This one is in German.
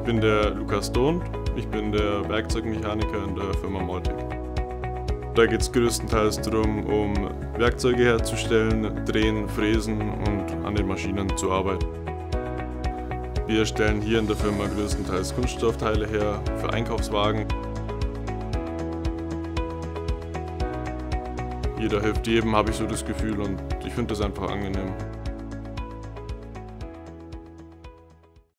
Ich bin der Lukas Dohn, ich bin der Werkzeugmechaniker in der Firma Maltec. Da geht es größtenteils darum, um Werkzeuge herzustellen, drehen, fräsen und an den Maschinen zu arbeiten. Wir stellen hier in der Firma größtenteils Kunststoffteile her für Einkaufswagen. Jeder hilft jedem, habe ich so das Gefühl, und ich finde das einfach angenehm.